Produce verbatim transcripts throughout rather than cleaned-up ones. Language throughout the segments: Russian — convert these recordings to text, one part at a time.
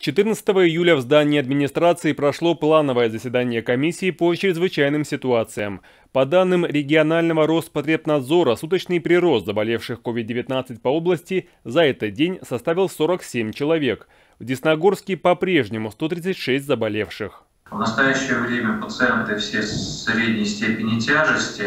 четырнадцатого июля в здании администрации прошло плановое заседание комиссии по чрезвычайным ситуациям. По данным регионального Роспотребнадзора, суточный прирост заболевших ковид девятнадцать по области за этот день составил сорок семь человек. В Десногорске по-прежнему сто тридцать шесть заболевших. В настоящее время пациенты все средней степени тяжести.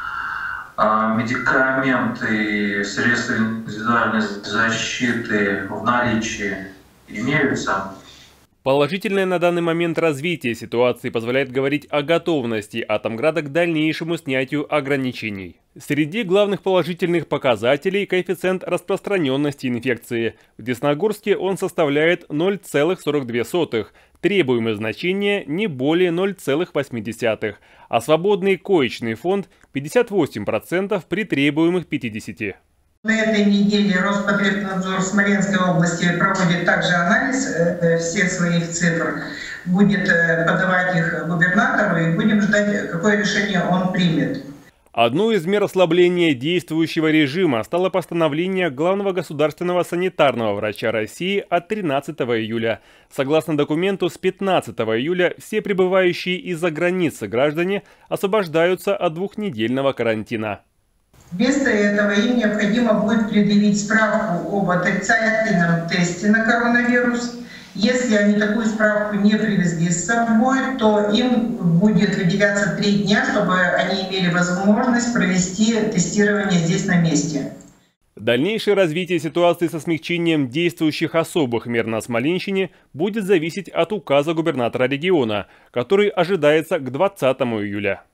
Медикаменты, средства индивидуальной защиты в наличии имеются. Положительное на данный момент развитие ситуации позволяет говорить о готовности Атомграда к дальнейшему снятию ограничений. Среди главных положительных показателей коэффициент распространенности инфекции. В Десногорске он составляет ноль целых сорок две сотых, требуемое значение не более ноль целых восемь десятых, а свободный коечный фонд пятьдесят восемь процентов при требуемых пятидесяти. На этой неделе Роспотребнадзор Смоленской области проводит также анализ всех своих цифр, будет подавать их губернатору и будем ждать, какое решение он примет. Одной из мер ослабления действующего режима стало постановление главного государственного санитарного врача России от тринадцатого июля. Согласно документу, с пятнадцатого июля все прибывающие из-за границы граждане освобождаются от двухнедельного карантина. Вместо этого им необходимо будет предъявить справку об отрицательном тесте на коронавирус. Если они такую справку не привезли с собой, то им будет выделяться три дня, чтобы они имели возможность провести тестирование здесь на месте. Дальнейшее развитие ситуации со смягчением действующих особых мер на Смоленщине будет зависеть от указа губернатора региона, который ожидается к двадцатому июля.